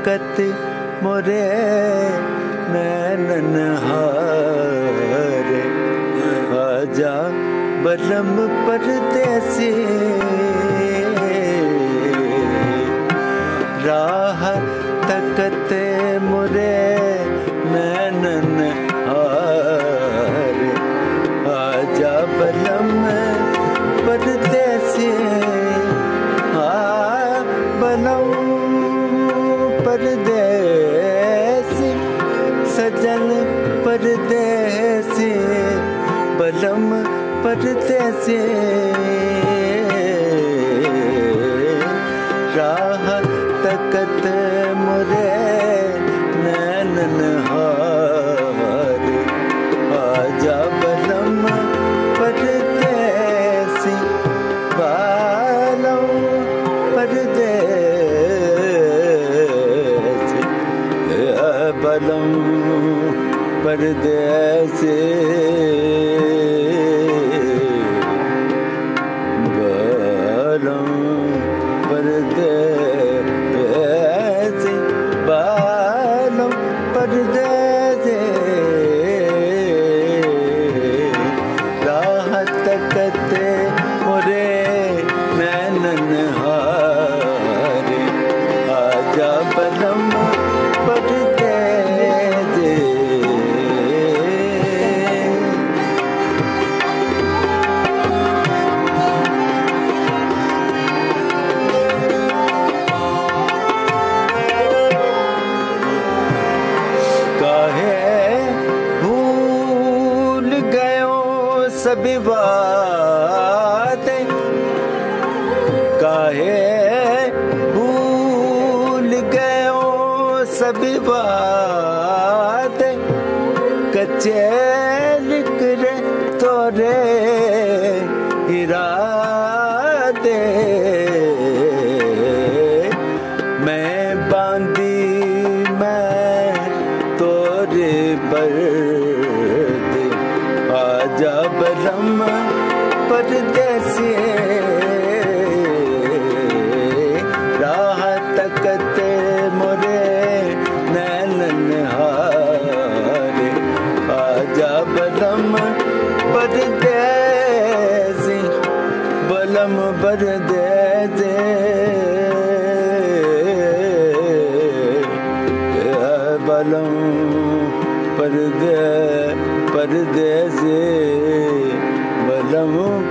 तकत मोरे नैनन हारे, आजा बलम परदेसी राह तकत मोरे नैनन हारे, आजा बलम परदेसी बलम परदेसी सजन परदेसी बलम परदेसी राह तकत मोरे नैनन हारे, आजा बलम परदेसी बलम परदेसी बलम परदेसी बलम परदेसी बलम परदेसी राह तकत मोरे नैनन हारे, आजा बलम परदेसी। सभी बातें काहे भूल गयो, सभी बातें कच्चे लिख रे तोरे इरादे, मैं बांधी मैं तोरे पर आजा बलम परदेसी राह तकत मोरे नैनन हारे, आजा बलम परदेसी बलम परदेसी बलम परदेसी बलम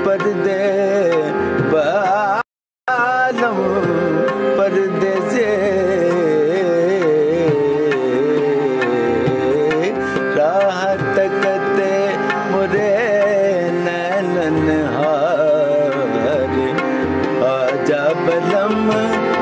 परदेसी राह तकत मोरे नैनन हारे, आजा बलम